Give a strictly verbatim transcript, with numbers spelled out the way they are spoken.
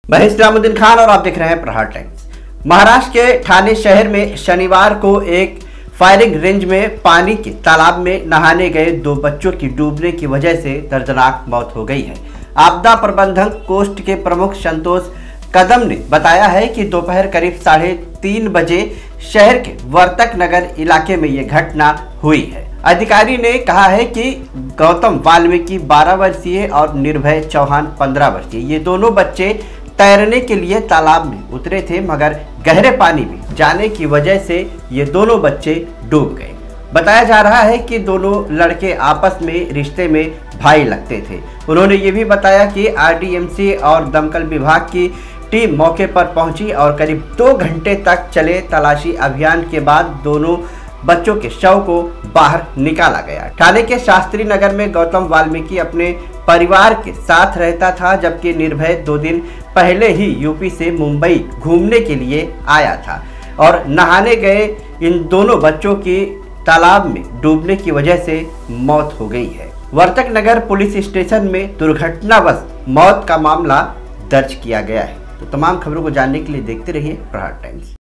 मैं इस्लामुद्दीन खान और आप देख रहे हैं प्रहार टाइम्स। महाराष्ट्र के ठाणे शहर में शनिवार को एक फायरिंग रेंज में पानी के तालाब में नहाने गए दो बच्चों की डूबने की वजह से दर्दनाक मौत हो गई है। आपदा प्रबंधन कोष्ठ के प्रमुख संतोष कदम ने बताया है कि दोपहर करीब साढ़े तीन बजे शहर के वर्तक नगर इलाके में ये घटना हुई है। अधिकारी ने कहा है कि गौतम वाल्मीकि बारह वर्षीय और निर्भय चौहान पंद्रह वर्षीय ये दोनों बच्चे तैरने के लिए तालाब में उतरे थे, मगर गहरे पानी में जाने की वजह से ये दोनों बच्चे डूब गए। बताया जा रहा है कि दोनों लड़के आपस में रिश्ते में भाई लगते थे। उन्होंने ये भी बताया कि आरडीएमसी और दमकल विभाग की टीम मौके पर पहुंची और करीब दो घंटे तक चले तलाशी अभियान के बाद दोनों बच्चों के शव को बाहर निकाला गया। ठाणे के शास्त्री नगर में गौतम वाल्मीकि अपने परिवार के साथ रहता था, जबकि निर्भय दो दिन पहले ही यूपी से मुंबई घूमने के लिए आया था और नहाने गए इन दोनों बच्चों की तालाब में डूबने की वजह से मौत हो गई है। वर्तक नगर पुलिस स्टेशन में दुर्घटनावश मौत का मामला दर्ज किया गया है। तो तमाम खबरों को जानने के लिए देखते रहिए प्रहार टाइम्स।